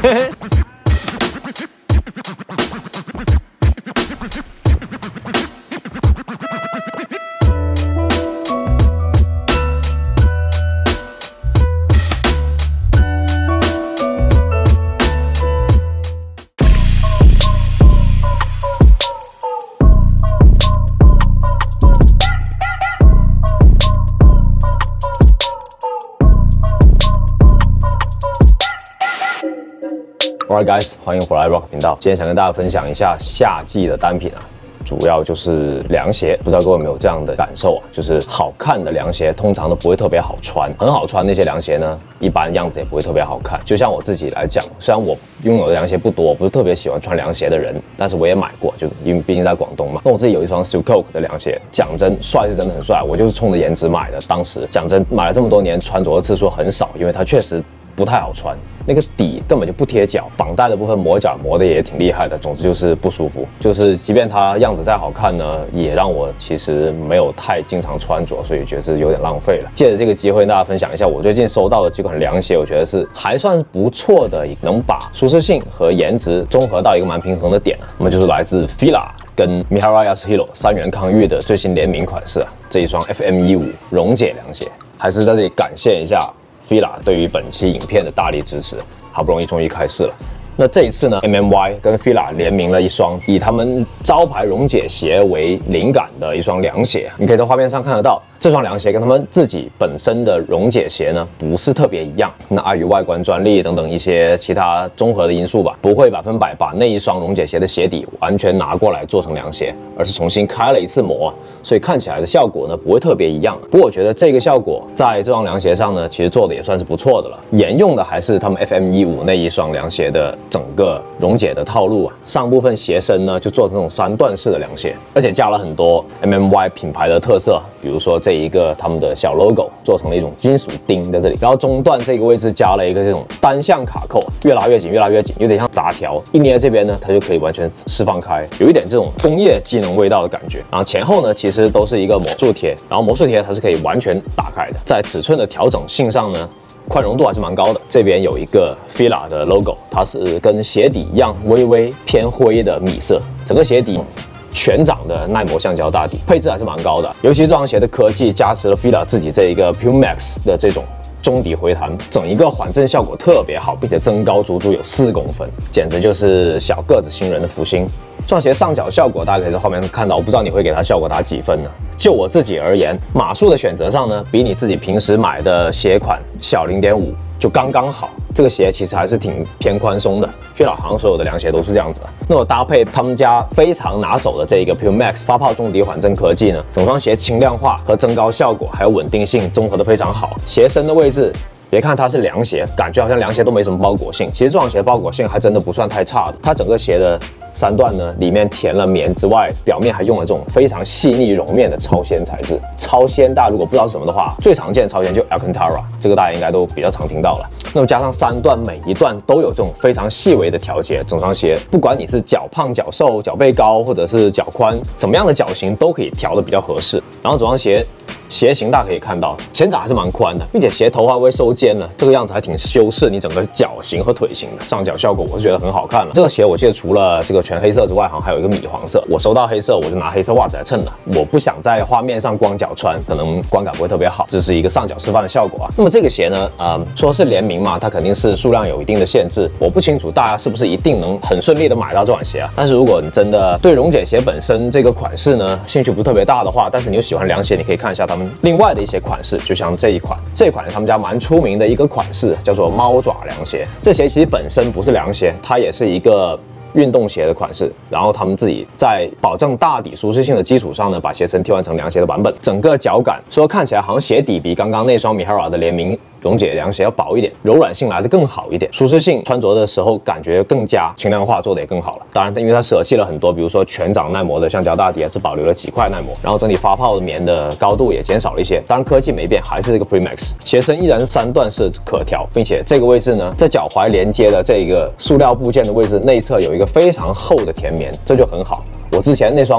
Alright guys， 欢迎回来 Rock 频道。今天想跟大家分享一下夏季的单品啊，主要就是凉鞋。不知道各位有没有这样的感受啊？就是好看的凉鞋通常都不会特别好穿，很好穿那些凉鞋呢，一般样子也不会特别好看。就像我自己来讲，虽然我拥有的凉鞋不多，我不是特别喜欢穿凉鞋的人，但是我也买过，就因为毕竟在广东嘛。那我自己有一双 Silcoke 的凉鞋，讲真，帅是真的很帅，我就是冲着颜值买的。当时讲真，买了这么多年，穿着的次数很少，因为它确实不太好穿。那个底根本就不贴脚，绑带的部分磨脚磨的也挺厉害的，总之就是不舒服。就是即便它样子再好看呢，也让我其实没有太经常穿着，所以觉得是有点浪费了。借着这个机会跟大家分享一下我最近收到的几款凉鞋，我觉得是还算是不错的，能把舒适性和颜值综合到一个蛮平衡的点。那么就是来自 Fila 跟 Miura Yasuhiro 三元康裕的最新联名款式啊，这一双 FM15 溶解凉鞋，还是在这里感谢一下Fila 对于本期影片的大力支持，好不容易终于开市了。那这一次呢 ，MMY 跟 Fila 联名了一双以他们招牌溶解鞋为灵感的一双凉鞋。你可以在画面上看得到，这双凉鞋跟他们自己本身的溶解鞋呢不是特别一样。那碍于外观专利等等一些其他综合的因素吧，不会100%把那一双溶解鞋的鞋底完全拿过来做成凉鞋，而是重新开了一次模，所以看起来的效果呢不会特别一样。不过我觉得这个效果在这双凉鞋上呢，其实做的也算是不错的了。沿用的还是他们 FM15 那一双凉鞋的整个溶解的套路啊，上部分鞋身呢就做成这种3段式的凉鞋，而且加了很多 MMY 品牌的特色，比如说这一个他们的小 logo 做成了一种金属钉在这里，然后中段这个位置加了一个这种单向卡扣，越拉越紧，越拉越紧，有点像闸条，一捏这边呢它就可以完全释放开，有一点这种工业机能味道的感觉。然后前后呢其实都是一个魔术贴，然后魔术贴它是可以完全打开的，在尺寸的调整性上呢，宽容度还是蛮高的。这边有一个 Fila 的 logo， 它是跟鞋底一样微微偏灰的米色，整个鞋底全掌的耐磨橡胶大底，配置还是蛮高的。尤其这双鞋的科技加持了 Fila 自己这一个 Pumax 的这种中底回弹，整一个缓震效果特别好，并且增高足足有4公分，简直就是小个子新人的福星。这双鞋上脚效果大家可以在画面上看到，我不知道你会给它效果打几分呢？就我自己而言，码数的选择上呢，比你自己平时买的鞋款小0.5就刚刚好。这个鞋其实还是挺偏宽松的，Fila好像所有的凉鞋都是这样子的。那我搭配他们家非常拿手的这一个 Pumax 发泡中底缓震科技呢，整双鞋轻量化和增高效果还有稳定性综合的非常好。鞋身的位置，别看它是凉鞋，感觉好像凉鞋都没什么包裹性，其实这双鞋包裹性还真的不算太差的。它整个鞋的3段呢，里面填了棉之外，表面还用了这种非常细腻绒面的超纤材质。超纤大家如果不知道是什么的话，最常见的超纤就 Alcantara， 这个大家应该都比较常听到了。那么加上3段，每一段都有这种非常细微的调节，整双鞋不管你是脚胖、脚瘦、脚背高或者是脚宽，怎么样的脚型都可以调得比较合适。然后整双鞋型大家可以看到，前掌还是蛮宽的，并且鞋头还会收肩了，这个样子还挺修饰你整个脚型和腿型的。上脚效果我是觉得很好看了。这个鞋我记得除了这个全黑色之外，好像还有一个米黄色。我收到黑色，我就拿黑色袜子来衬了。我不想在画面上光脚穿，可能观感不会特别好，这是一个上脚示范的效果啊。那么这个鞋呢，说是联名嘛，它肯定是数量有一定的限制。我不清楚大家是不是一定能很顺利的买到这款鞋啊。但是如果你真的对溶解鞋本身这个款式呢兴趣不是特别大的话，但是你又喜欢凉鞋，你可以看一下他们另外的一些款式，就像这一款是他们家蛮出名的一个款式，叫做猫爪凉鞋。这鞋其实本身不是凉鞋，它也是一个运动鞋的款式，然后他们自己在保证大底舒适性的基础上呢，把鞋身替换成凉鞋的版本。整个脚感说看起来好像鞋底比刚刚那双 Miura 的联名溶解凉鞋要薄一点，柔软性来得更好一点，舒适性穿着的时候感觉更加轻量化，做得也更好了。当然，因为它舍弃了很多，比如说全掌耐磨的橡胶大底，只保留了几块耐磨，然后整体发泡棉的高度也减少了一些。当然，科技没变，还是这个 Pumax。鞋身依然是3段式可调，并且这个位置呢，在脚踝连接的这个塑料部件的位置内侧有一个非常厚的填棉，这就很好。我之前那双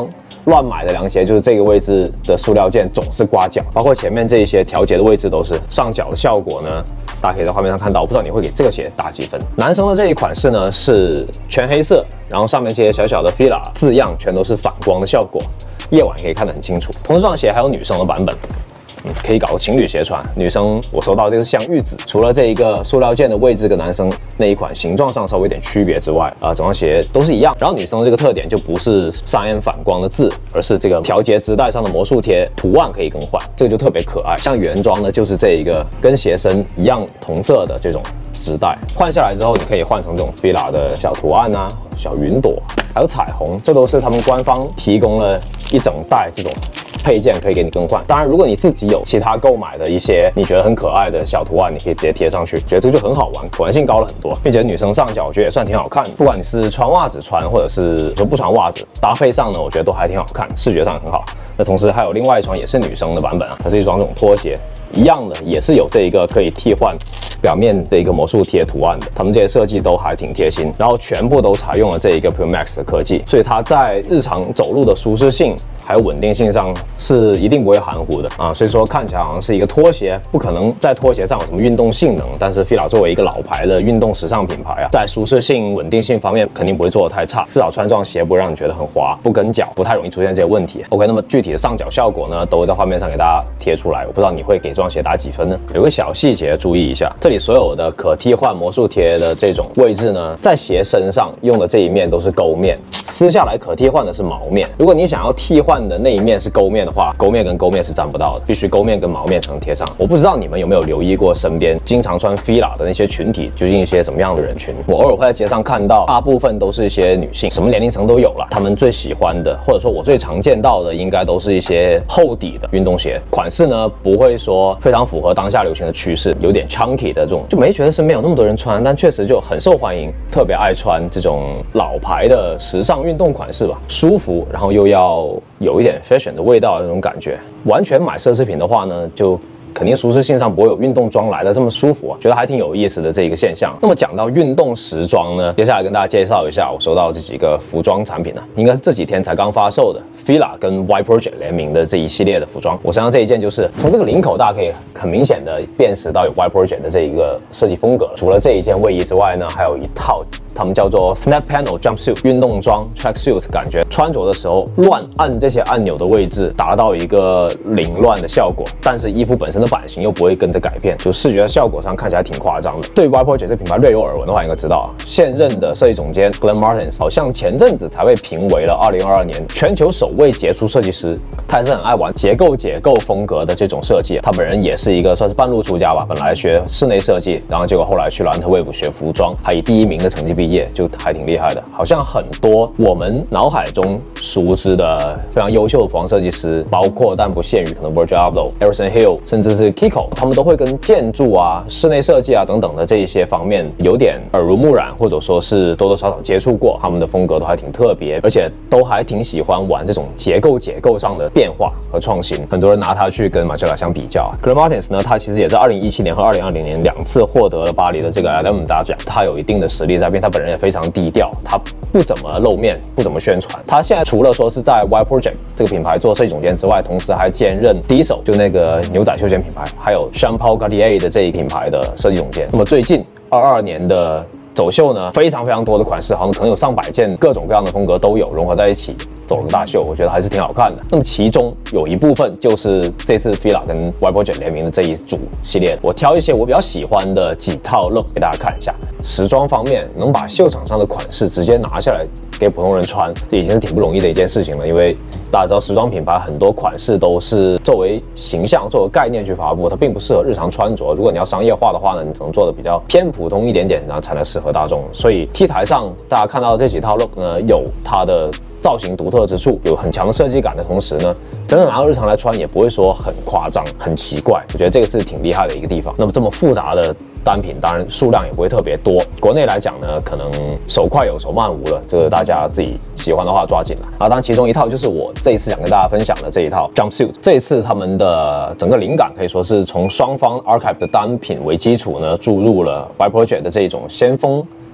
乱买的凉鞋就是这个位置的塑料件总是刮脚，包括前面这一些调节的位置都是。上脚的效果呢，大家可以在画面上看到。我不知道你会给这个鞋打几分？男生的这一款式呢是全黑色，然后上面这些小小的 Fila 字样全都是反光的效果，夜晚可以看得很清楚。同时这双鞋还有女生的版本。可以搞个情侣鞋穿。女生我收到这个是镶玉子，除了这一个塑料件的位置跟男生那一款形状上稍微有点区别之外，整双鞋都是一样。然后女生这个特点就不是上眼反光的字，而是这个调节织带上的魔术贴图案可以更换，这个就特别可爱。像原装的就是这一个跟鞋身一样同色的这种织带，换下来之后你可以换成这种 Fila 的小图案啊、小云朵，还有彩虹，这都是他们官方提供了一整袋这种配件可以给你更换。当然，如果你自己有其他购买的一些你觉得很可爱的小图案，你可以直接贴上去，觉得这个就很好玩，可玩性高了很多。并且女生上脚我觉得也算挺好看的，不管你是穿袜子穿，或者是说不穿袜子，搭配上呢，我觉得都还挺好看，视觉上很好。那同时还有另外一双也是女生的版本啊，它是一双这种拖鞋，一样的也是有这一个可以替换表面的一个魔术贴图案的，他们这些设计都还挺贴心，然后全部都采用了这一个 Pure Max 的科技，所以它在日常走路的舒适性还有稳定性上是一定不会含糊的啊。所以说看起来好像是一个拖鞋，不可能在拖鞋上有什么运动性能，但是 Fila 作为一个老牌的运动时尚品牌啊，在舒适性、稳定性方面肯定不会做得太差，至少穿这双鞋不会让你觉得很滑，不跟脚，不太容易出现这些问题。OK， 那么具体的上脚效果呢，都会在画面上给大家贴出来。我不知道你会给这双鞋打几分呢？有个小细节注意一下，这里所有的可替换魔术贴的这种位置呢，在鞋身上用的这一面都是勾面，撕下来可替换的是毛面。如果你想要替换的那一面是勾面的话，勾面跟勾面是沾不到的，必须勾面跟毛面才能贴上。我不知道你们有没有留意过身边经常穿 Fila 的那些群体究竟一些什么样的人群？我偶尔会在街上看到，大部分都是一些女性，什么年龄层都有了。她们最喜欢的，或者说我最常见到的，应该都是一些厚底的运动鞋，款式呢不会说非常符合当下流行的趋势，有点 chunky 的这种，就没觉得身边有那么多人穿，但确实就很受欢迎，特别爱穿这种老牌的时尚运动款式吧，舒服，然后又要有一点 fashion 的味道的那种感觉。完全买奢侈品的话呢，就肯定舒适性上不会有运动装来的这么舒服啊，觉得还挺有意思的这一个现象。那么讲到运动时装呢，接下来跟大家介绍一下我收到这几个服装产品呢，应该是这几天才刚发售的 Fila 跟 Y Project 联名的这一系列的服装。我身上这一件就是从这个领口大家可以很明显的辨识到有 Y Project 的这一个设计风格。除了这一件卫衣之外呢，还有一套他们叫做 Snap Panel Jumpsuit 运动装 tracksuit， 感觉穿着的时候乱按这些按钮的位置，达到一个凌乱的效果，但是衣服本身的版型又不会跟着改变，就视觉效果上看起来挺夸张的。对于 Y Project 这品牌略有耳闻的话，应该知道现任的设计总监 Glenn Martins 好像前阵子才被评为了2022年全球首位杰出设计师。他也是很爱玩结构风格的这种设计，他本人也是一个算是半路出家吧，本来学室内设计，然后结果后来去了安特卫普学服装，还以第1名的成绩毕业，就还挺厉害的。好像很多我们脑海中熟知的非常优秀的服装设计师，包括但不限于可能 Virgil Abloh、Harrison Hill， 甚至是 Kiko， 他们都会跟建筑啊、室内设计啊等等的这一些方面有点耳濡目染，或者说是多多少少接触过，他们的风格都还挺特别，而且都还挺喜欢玩这种结构上的变化和创新。很多人拿它去跟马修拉相比较。Glenn Martins 呢，他其实也在2017年和2020年2次获得了巴黎的这个 LM 大奖，他有一定的实力在边，他本人也非常低调，他不怎么露面，不怎么宣传。他现在除了说是在 Y Project 这个品牌做设计总监之外，同时还兼任Diesel就那个牛仔休闲品牌，还有 Jean Paul Gaultier 的这一品牌的设计总监。那么最近22年的走秀呢，非常多的款式，好像可能有上百件，各种各样的风格都有融合在一起，走了个大秀，我觉得还是挺好看的。那么其中有一部分就是这次 Fila 跟 Y Project 联名的这一组系列，我挑一些我比较喜欢的几套 look 给大家看一下。时装方面，能把秀场上的款式直接拿下来给普通人穿，这已经是挺不容易的一件事情了。因为大家知道，时装品牌很多款式都是作为形象、作为概念去发布，它并不适合日常穿着。如果你要商业化的话呢，你只能做的比较偏普通一点点，然后才能适合大众。所以 T 台上大家看到的这几套 look 呢，有它的造型独特之处，有很强的设计感的同时呢，真的拿到日常来穿也不会说很夸张、很奇怪。我觉得这个是挺厉害的一个地方。那么这么复杂的单品，当然数量也不会特别多。国内来讲呢，可能手快有手慢无了，这个大家自己喜欢的话抓紧来啊。当然，其中一套就是我这一次想跟大家分享的这一套 Jumpsuit。这一次他们的整个灵感可以说是从双方 Archive 的单品为基础呢，注入了 Y Project 的这种先锋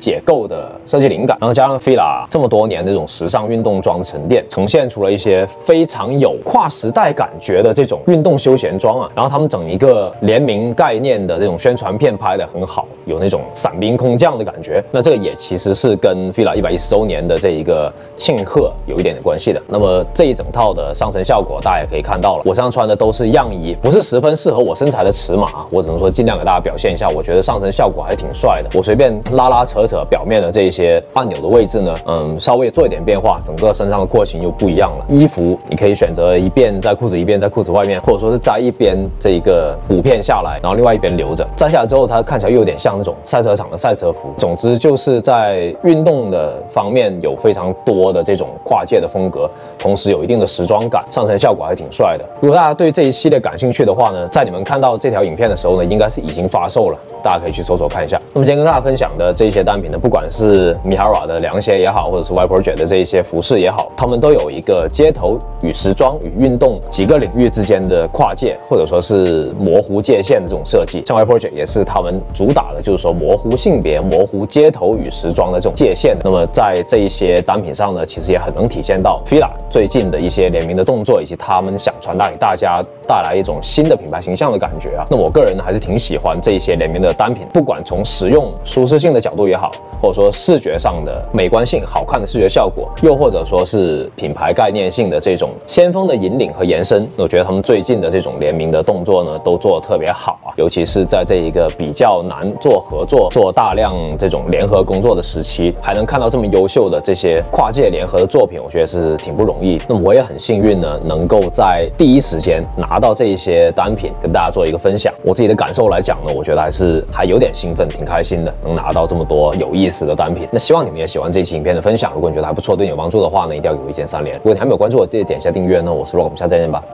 解构的设计灵感，然后加上 Fila 这么多年这种时尚运动装的沉淀，呈现出了一些非常有跨时代感觉的这种运动休闲装啊。然后他们整一个联名概念的这种宣传片拍得很好，有那种伞兵空降的感觉。那这个也其实是跟 Fila 110周年的这一个庆贺有一点点关系的。那么这一整套的上身效果大家也可以看到了，我身上穿的都是样衣，不是十分适合我身材的尺码，我只能说尽量给大家表现一下，我觉得上身效果还挺帅的。我随便拉拉扯扯表面的这一些按钮的位置呢，稍微做一点变化，整个身上的廓形又不一样了。衣服你可以选择一边在裤子一边在裤子外面，或者说是摘一边这一个补片下来，然后另外一边留着。摘下来之后，它看起来又有点像那种赛车场的赛车服。总之就是在运动的方面有非常多的这种跨界的风格，同时有一定的时装感，上身效果还挺帅的。如果大家对这一系列感兴趣的话呢，在你们看到这条影片的时候呢，应该是已经发售了，大家可以去搜索看一下。那么今天跟大家分享的这一些单品呢，不管是 Mihara 的凉鞋也好，或者是 Y Project 的这一些服饰也好，他们都有一个街头与时装与运动几个领域之间的跨界，或者说是模糊界限的这种设计。像 Y Project 也是他们主打的，就是说模糊性别、模糊街头与时装的这种界限。那么在这一些单品上呢，其实也很能体现到 Fila 最近的一些联名的动作，以及他们想传达给大家带来一种新的品牌形象的感觉啊。那我个人呢还是挺喜欢这一些联名的单品，不管从实用舒适性的角度也好，或者说视觉上的美观性、好看的视觉效果，又或者说是品牌概念性的这种先锋的引领和延伸，我觉得他们最近的这种联名的动作呢，都做得特别好啊。尤其是在这一个比较难做合作、做大量这种联合工作的时期，还能看到这么优秀的这些跨界联合的作品，我觉得是挺不容易。那么我也很幸运呢，能够在第一时间拿到这一些单品，跟大家做一个分享。我自己的感受来讲呢，我觉得还有点兴奋，挺开心的，能拿到这么多有意思的单品。那希望你们也喜欢这期影片的分享。如果你觉得还不错，对你有帮助的话呢，一定要给我一键3连。如果你还没有关注我，记得点一下订阅。那我是 Rock， 我们下次再见吧。